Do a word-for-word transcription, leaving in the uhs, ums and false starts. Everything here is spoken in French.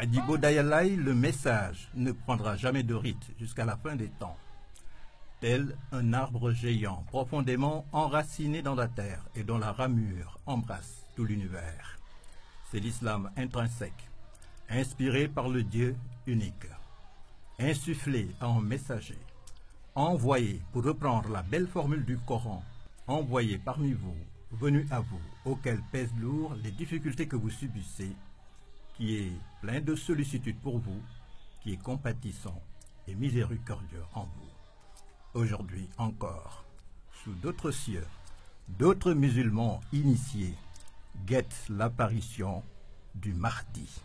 Adibo Dayalai, le message ne prendra jamais de rite jusqu'à la fin des temps. Tel un arbre géant profondément enraciné dans la terre et dont la ramure embrasse tout l'univers. C'est l'islam intrinsèque, inspiré par le Dieu unique, insufflé en messager, envoyé, pour reprendre la belle formule du Coran, envoyé parmi vous, venu à vous, auquel pèsent lourd les difficultés que vous subissez, qui est plein de sollicitude pour vous, qui est compatissant et miséricordieux en vous. Aujourd'hui encore, sous d'autres cieux, d'autres musulmans initiés guettent l'apparition du Mahdi.